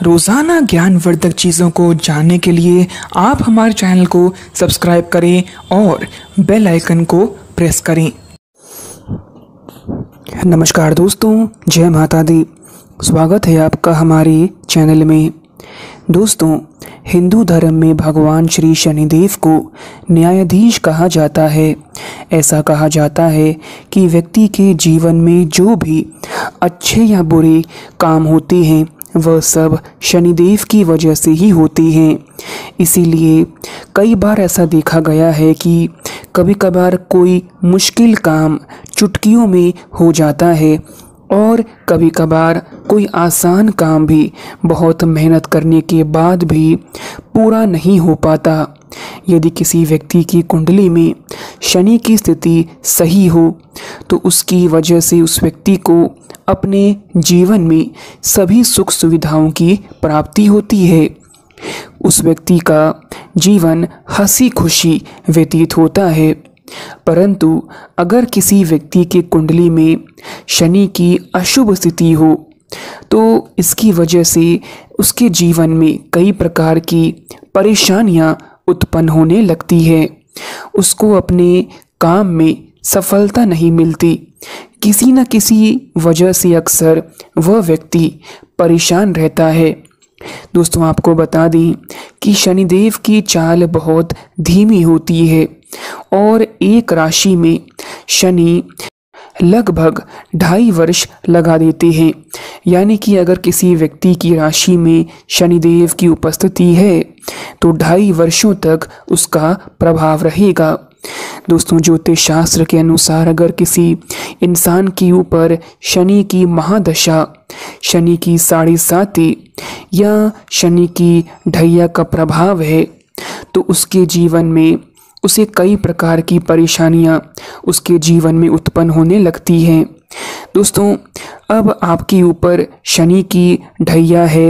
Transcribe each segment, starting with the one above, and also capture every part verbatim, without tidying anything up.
रोज़ाना ज्ञानवर्धक चीज़ों को जानने के लिए आप हमारे चैनल को सब्सक्राइब करें और बेल आइकन को प्रेस करें। नमस्कार दोस्तों, जय माता दी। स्वागत है आपका हमारे चैनल में। दोस्तों, हिंदू धर्म में भगवान श्री शनिदेव को न्यायाधीश कहा जाता है। ऐसा कहा जाता है कि व्यक्ति के जीवन में जो भी अच्छे या बुरे काम होते हैं वह सब शनिदेव की वजह से ही होते हैं। इसीलिए कई बार ऐसा देखा गया है कि कभी कभार कोई मुश्किल काम चुटकियों में हो जाता है और कभी कभार कोई आसान काम भी बहुत मेहनत करने के बाद भी पूरा नहीं हो पाता। यदि किसी व्यक्ति की कुंडली में शनि की स्थिति सही हो तो उसकी वजह से उस व्यक्ति को अपने जीवन में सभी सुख सुविधाओं की प्राप्ति होती है। उस व्यक्ति का जीवन हंसी खुशी व्यतीत होता है। परंतु अगर किसी व्यक्ति के कुंडली में शनि की अशुभ स्थिति हो तो इसकी वजह से उसके जीवन में कई प्रकार की परेशानियां उत्पन्न होने लगती है। उसको अपने काम में सफलता नहीं मिलती। किसी न किसी वजह से अक्सर वह व्यक्ति परेशान रहता है। दोस्तों, आपको बता दें कि शनिदेव की चाल बहुत धीमी होती है और एक राशि में शनि लगभग ढाई वर्ष लगा देते हैं। यानी कि अगर किसी व्यक्ति की राशि में शनिदेव की उपस्थिति है तो ढाई वर्षों तक उसका प्रभाव रहेगा। दोस्तों, ज्योतिष शास्त्र के अनुसार अगर किसी इंसान के ऊपर शनि की महादशा, शनि की साढ़े साती या शनि की ढैया का प्रभाव है तो उसके जीवन में उसे कई प्रकार की परेशानियां उसके जीवन में उत्पन्न होने लगती हैं। दोस्तों, अब आपके ऊपर शनि की ढैया है,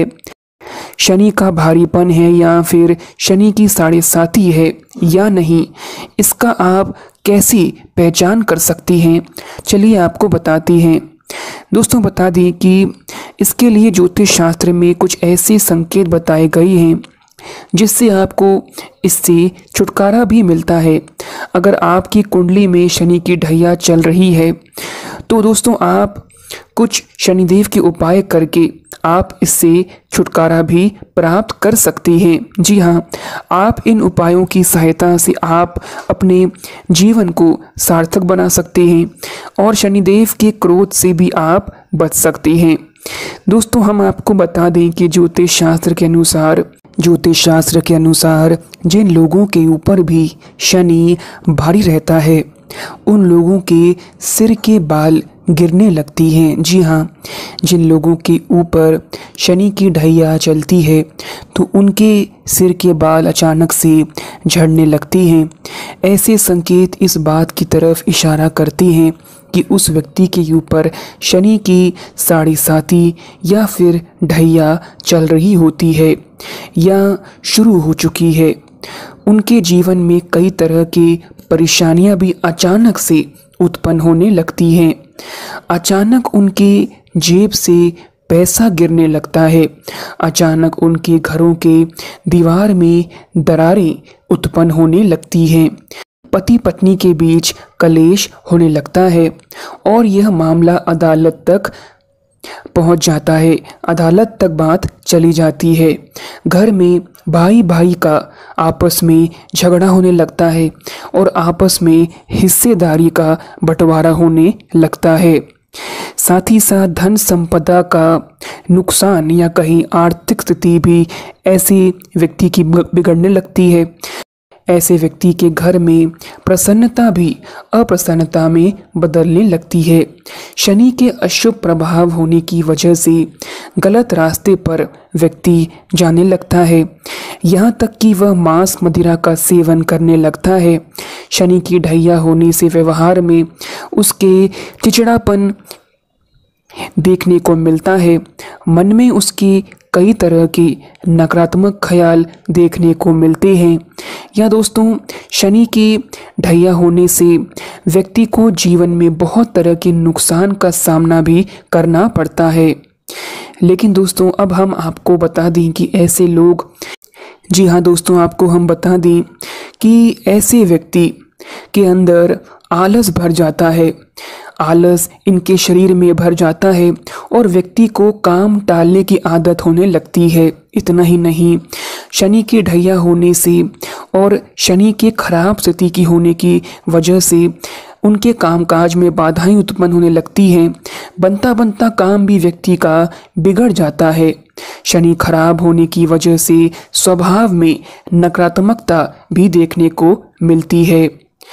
शनि का भारीपन है या फिर शनि की साढ़े साती है या नहीं, इसका आप कैसे पहचान कर सकते हैं, चलिए आपको बताते हैं। दोस्तों, बता दें कि इसके लिए ज्योतिष शास्त्र में कुछ ऐसे संकेत बताए गए हैं जिससे आपको इससे छुटकारा भी मिलता है। अगर आपकी कुंडली में शनि की ढैया चल रही है तो दोस्तों आप कुछ शनिदेव के उपाय करके आप इससे छुटकारा भी प्राप्त कर सकते हैं। जी हाँ, आप इन उपायों की सहायता से आप अपने जीवन को सार्थक बना सकते हैं और शनिदेव के क्रोध से भी आप बच सकते हैं। दोस्तों, हम आपको बता दें कि ज्योतिष शास्त्र के अनुसार ज्योतिष शास्त्र के अनुसार जिन लोगों के ऊपर भी शनि भारी रहता है उन लोगों के सिर के बाल गिरने लगती हैं। जी हाँ, जिन लोगों के ऊपर शनि की ढैया चलती है तो उनके सिर के बाल अचानक से झड़ने लगते हैं। ऐसे संकेत इस बात की तरफ इशारा करते हैं कि उस व्यक्ति के ऊपर शनि की साढ़े साती या फिर ढैया चल रही होती है या शुरू हो चुकी है। उनके जीवन में कई तरह की परेशानियां भी अचानक से उत्पन्न होने लगती हैं। अचानक उनके जेब से पैसा गिरने लगता है। अचानक उनके घरों के दीवार में दरारें उत्पन्न होने लगती हैं। पति पत्नी के बीच कलेश होने लगता है और यह मामला अदालत तक पहुंच जाता है। अदालत तक बात चली जाती है। घर में भाई भाई का आपस में झगड़ा होने लगता है और आपस में हिस्सेदारी का बंटवारा होने लगता है। साथ ही साथ धन संपदा का नुकसान या कहीं आर्थिक स्थिति भी ऐसे व्यक्ति की बिगड़ने लगती है। ऐसे व्यक्ति के घर में प्रसन्नता भी अप्रसन्नता में बदलने लगती है। शनि के अशुभ प्रभाव होने की वजह से गलत रास्ते पर व्यक्ति जाने लगता है। यहाँ तक कि वह मांस मदिरा का सेवन करने लगता है। शनि की ढैया होने से व्यवहार में उसके चिड़चिड़ापन देखने को मिलता है। मन में उसकी कई तरह के नकारात्मक ख्याल देखने को मिलते हैं। या दोस्तों, शनि की ढैया होने से व्यक्ति को जीवन में बहुत तरह के नुकसान का सामना भी करना पड़ता है। लेकिन दोस्तों अब हम आपको बता दें कि ऐसे लोग, जी हाँ दोस्तों, आपको हम बता दें कि ऐसे व्यक्ति के अंदर आलस भर जाता है, आलस इनके शरीर में भर जाता है और व्यक्ति को काम टालने की आदत होने लगती है। इतना ही नहीं, शनि के ढैया होने से और शनि के खराब स्थिति की होने की वजह से उनके कामकाज में बाधाएं उत्पन्न होने लगती हैं। बनता बनता काम भी व्यक्ति का बिगड़ जाता है। शनि खराब होने की वजह से स्वभाव में नकारात्मकता भी देखने को मिलती है।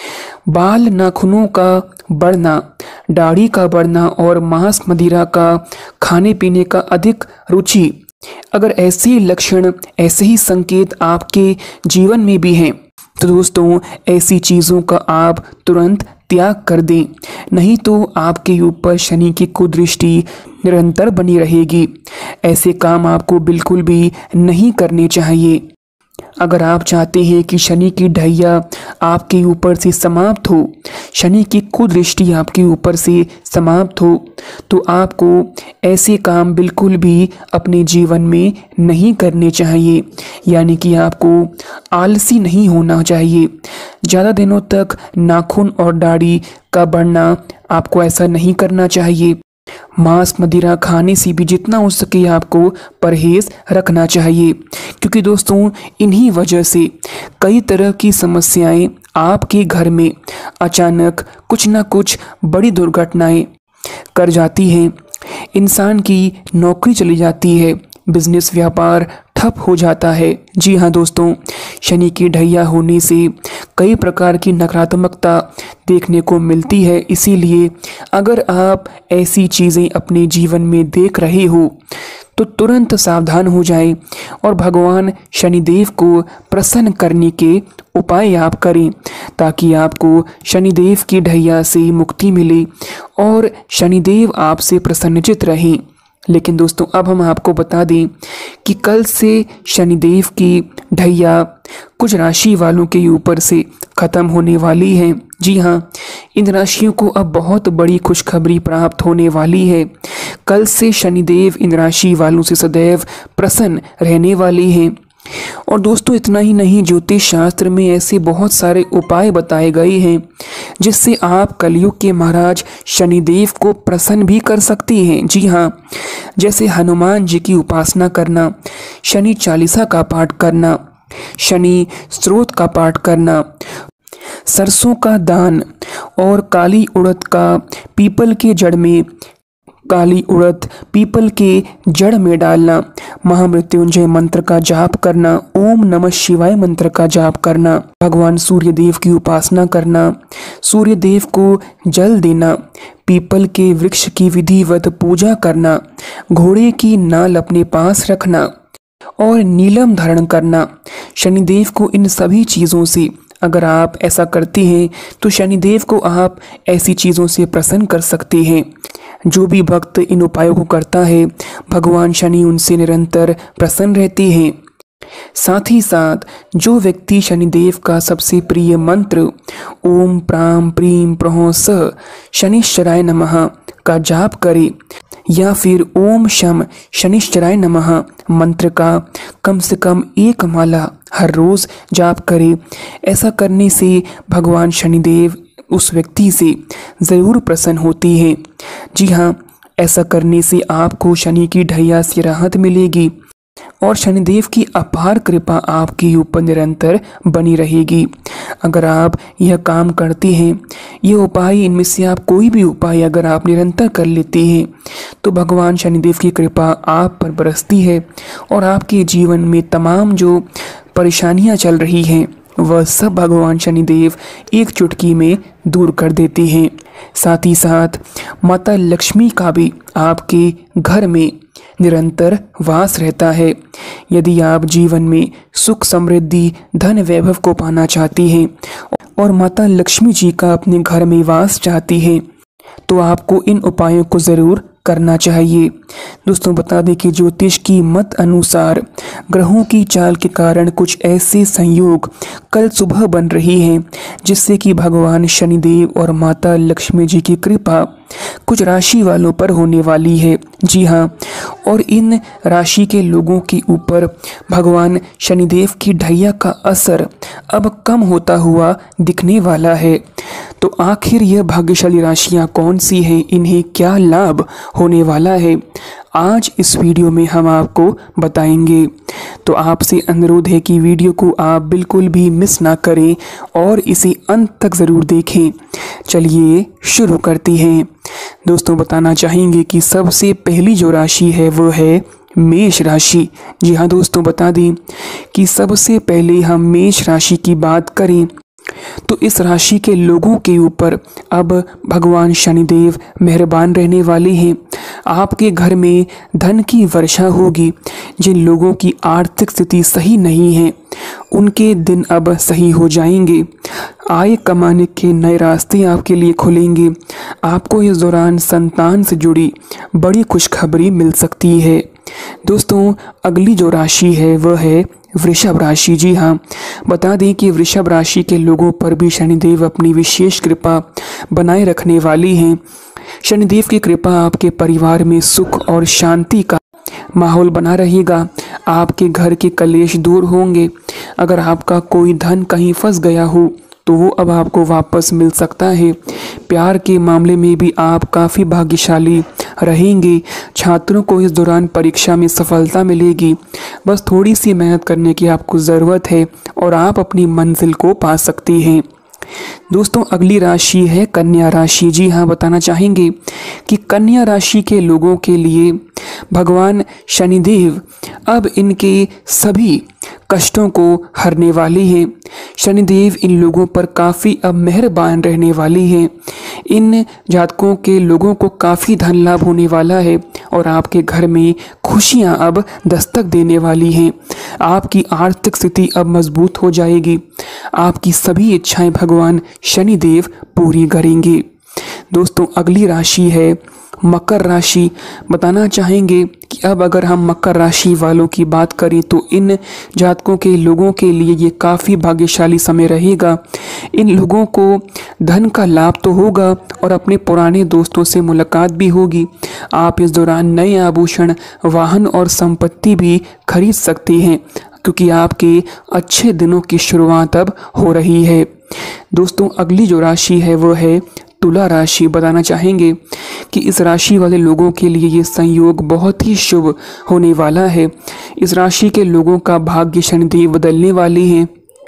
बाल नाखूनों का बढ़ना, दाढ़ी का बढ़ना और मांस मदिरा का खाने पीने का अधिक रुचि, अगर ऐसे लक्षण, ऐसे ही संकेत आपके जीवन में भी हैं तो दोस्तों ऐसी चीज़ों का आप तुरंत त्याग कर दें, नहीं तो आपके ऊपर शनि की कुदृष्टि निरंतर बनी रहेगी। ऐसे काम आपको बिल्कुल भी नहीं करने चाहिए। अगर आप चाहते हैं कि शनि की ढैया आपके ऊपर से समाप्त हो, शनि की कुदृष्टि आपके ऊपर से समाप्त हो, तो आपको ऐसे काम बिल्कुल भी अपने जीवन में नहीं करने चाहिए। यानी कि आपको आलसी नहीं होना चाहिए। ज़्यादा दिनों तक नाखून और दाढ़ी का बढ़ना, आपको ऐसा नहीं करना चाहिए। मांस मदिरा खाने से भी जितना हो सके आपको परहेज रखना चाहिए, क्योंकि दोस्तों इन्हीं वजह से कई तरह की समस्याएं आपके घर में अचानक कुछ ना कुछ बड़ी दुर्घटनाएं कर जाती हैं। इंसान की नौकरी चली जाती है, बिजनेस व्यापार ठप हो जाता है। जी हाँ दोस्तों, शनि की ढैया होने से कई प्रकार की नकारात्मकता देखने को मिलती है। इसीलिए अगर आप ऐसी चीज़ें अपने जीवन में देख रहे हो तो तुरंत सावधान हो जाएं और भगवान शनिदेव को प्रसन्न करने के उपाय आप करें, ताकि आपको शनिदेव की ढैया से मुक्ति मिले और शनिदेव आपसे प्रसन्नचित रहें। लेकिन दोस्तों अब हम आपको बता दें कि कल से शनिदेव की ढैया कुछ राशि वालों के ऊपर से ख़त्म होने वाली है। जी हाँ, इन राशियों को अब बहुत बड़ी खुशखबरी प्राप्त होने वाली है। कल से शनिदेव इन राशि वालों से सदैव प्रसन्न रहने वाले हैं। और दोस्तों इतना ही नहीं, ज्योतिष शास्त्र में ऐसे बहुत सारे उपाय बताए गए हैं जिससे आप कलयुग के महाराज शनिदेव को प्रसन्न भी कर सकते हैं। जी हाँ, जैसे हनुमान जी की उपासना करना, शनि चालीसा का पाठ करना, शनि स्त्रोत का पाठ करना, सरसों का दान और काली उड़द का पीपल के जड़ में काली उड़द पीपल के जड़ में डालना, महामृत्युंजय मंत्र का जाप करना, ओम नमः शिवाय मंत्र का जाप करना, भगवान सूर्य देव की उपासना करना, सूर्य देव को जल देना, पीपल के वृक्ष की विधिवत पूजा करना, घोड़े की नाल अपने पास रखना और नीलम धारण करना। शनिदेव को इन सभी चीज़ों से अगर आप ऐसा करते हैं तो शनिदेव को आप ऐसी चीज़ों से प्रसन्न कर सकते हैं। जो भी भक्त इन उपायों को करता है, भगवान शनि उनसे निरंतर प्रसन्न रहते हैं। साथ ही साथ जो व्यक्ति शनिदेव का सबसे प्रिय मंत्र ओम प्राम प्रीम प्रहो सह शनिश्चराय नमः का जाप करे या फिर ओम शम शनिश्चराय नमः मंत्र का कम से कम एक माला हर रोज जाप करे, ऐसा करने से भगवान शनिदेव उस व्यक्ति से ज़रूर प्रसन्न होते हैं। जी हाँ, ऐसा करने से आपको शनि की ढैया से राहत मिलेगी और शनिदेव की अपार कृपा आपके ऊपर निरंतर बनी रहेगी। अगर आप यह काम करते हैं, ये उपाय, इनमें से आप कोई भी उपाय अगर आप निरंतर कर लेते हैं तो भगवान शनिदेव की कृपा आप पर बरसती है और आपके जीवन में तमाम जो परेशानियां चल रही हैं वह सब भगवान शनिदेव एक चुटकी में दूर कर देते हैं। साथ ही साथ माता लक्ष्मी का भी आपके घर में निरंतर वास रहता है। यदि आप जीवन में सुख समृद्धि धन वैभव को पाना चाहती हैं और माता लक्ष्मी जी का अपने घर में वास चाहती हैं तो आपको इन उपायों को ज़रूर करना चाहिए। दोस्तों बता दें कि ज्योतिष की मत अनुसार ग्रहों की चाल के कारण कुछ ऐसे संयोग कल सुबह बन रही हैं जिससे कि भगवान शनिदेव और माता लक्ष्मी जी की कृपा कुछ राशि वालों पर होने वाली है। जी हाँ, और इन राशि के लोगों के ऊपर भगवान शनिदेव की ढैया का असर अब कम होता हुआ दिखने वाला है। तो आखिर यह भाग्यशाली राशियां कौन सी हैं, इन्हें क्या लाभ होने वाला है, आज इस वीडियो में हम आपको बताएंगे। तो आपसे अनुरोध है कि वीडियो को आप बिल्कुल भी मिस ना करें और इसे अंत तक ज़रूर देखें। चलिए शुरू करते हैं। दोस्तों, बताना चाहेंगे कि सबसे पहली जो राशि है वो है मेष राशि। जी हाँ दोस्तों, बता दें कि सबसे पहले हम मेष राशि की बात करें तो इस राशि के लोगों के ऊपर अब भगवान शनिदेव मेहरबान रहने वाले हैं। आपके घर में धन की वर्षा होगी। जिन लोगों की आर्थिक स्थिति सही नहीं है उनके दिन अब सही हो जाएंगे। आय कमाने के नए रास्ते आपके लिए खुलेंगे। आपको इस दौरान संतान से जुड़ी बड़ी खुशखबरी मिल सकती है। दोस्तों, अगली जो राशि है वह है वृषभ राशि। जी हाँ, बता दें कि वृषभ राशि के लोगों पर भी शनिदेव अपनी विशेष कृपा बनाए रखने वाली हैं। शनिदेव की कृपा आपके परिवार में सुख और शांति का माहौल बना रहेगा। आपके घर के कलेश दूर होंगे। अगर आपका कोई धन कहीं फंस गया हो तो वो अब आपको वापस मिल सकता है। प्यार के मामले में भी आप काफ़ी भाग्यशाली रहेंगे। छात्रों को इस दौरान परीक्षा में सफलता मिलेगी। बस थोड़ी सी मेहनत करने की आपको ज़रूरत है और आप अपनी मंजिल को पा सकते हैं। दोस्तों, अगली राशि है कन्या राशि। जी हाँ, बताना चाहेंगे कि कन्या राशि के लोगों के लिए भगवान शनिदेव अब इनके सभी कष्टों को हरने वाले हैं। शनिदेव इन लोगों पर काफ़ी अब मेहरबान रहने वाले हैं। इन जातकों के लोगों को काफ़ी धन लाभ होने वाला है और आपके घर में खुशियां अब दस्तक देने वाली हैं। आपकी आर्थिक स्थिति अब मजबूत हो जाएगी। आपकी सभी इच्छाएं भगवान शनिदेव पूरी करेंगे। दोस्तों, अगली राशि है मकर राशि। बताना चाहेंगे कि अब अगर हम मकर राशि वालों की बात करें तो इन जातकों के लोगों के लिए ये काफ़ी भाग्यशाली समय रहेगा। इन लोगों को धन का लाभ तो होगा और अपने पुराने दोस्तों से मुलाकात भी होगी। आप इस दौरान नए आभूषण, वाहन और संपत्ति भी खरीद सकते हैं क्योंकि आपके अच्छे दिनों की शुरुआत अब हो रही है। दोस्तों, अगली जो राशि है वो है तुला राशि। बताना चाहेंगे कि इस राशि वाले लोगों के लिए ये संयोग बहुत ही शुभ होने वाला है। इस राशि के लोगों का भाग्य शनिदेव बदलने वाले हैं।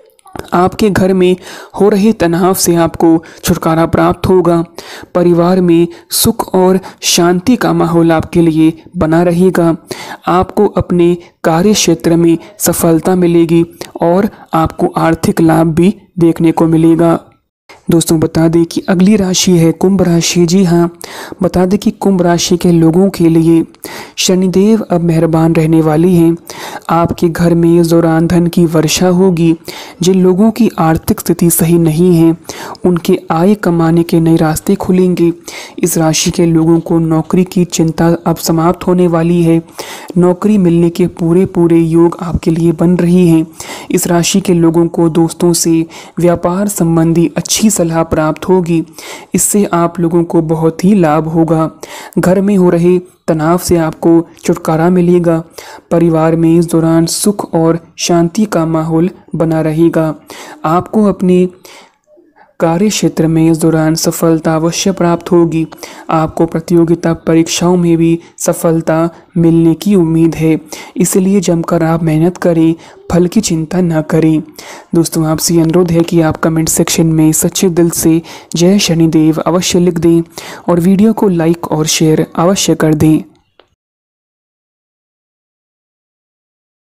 आपके घर में हो रहे तनाव से आपको छुटकारा प्राप्त होगा। परिवार में सुख और शांति का माहौल आपके लिए बना रहेगा। आपको अपने कार्य क्षेत्र में सफलता मिलेगी और आपको आर्थिक लाभ भी देखने को मिलेगा। दोस्तों, बता दें कि अगली राशि है कुंभ राशि। जी हाँ, बता दें कि कुंभ राशि के लोगों के लिए शनिदेव अब मेहरबान रहने वाले हैं। आपके घर में इस दौरान धन की वर्षा होगी। जिन लोगों की आर्थिक स्थिति सही नहीं है उनके आय कमाने के नए रास्ते खुलेंगे। इस राशि के लोगों को नौकरी की चिंता अब समाप्त होने वाली है। नौकरी मिलने के पूरे पूरे योग आपके लिए बन रही हैं। इस राशि के लोगों को दोस्तों से व्यापार संबंधी अच्छी सलाह प्राप्त होगी। इससे आप लोगों को बहुत ही लाभ होगा। घर में हो रहे तनाव से आपको छुटकारा मिलेगा। परिवार में इस दौरान सुख और शांति का माहौल बना रहेगा। आपको अपने कार्य क्षेत्र में इस दौरान सफलता अवश्य प्राप्त होगी। आपको प्रतियोगिता परीक्षाओं में भी सफलता मिलने की उम्मीद है, इसलिए जमकर आप मेहनत करें, फल की चिंता न करें। दोस्तों, आपसे अनुरोध है कि आप कमेंट सेक्शन में सच्चे दिल से जय शनिदेव अवश्य लिख दें और वीडियो को लाइक और शेयर अवश्य कर दें।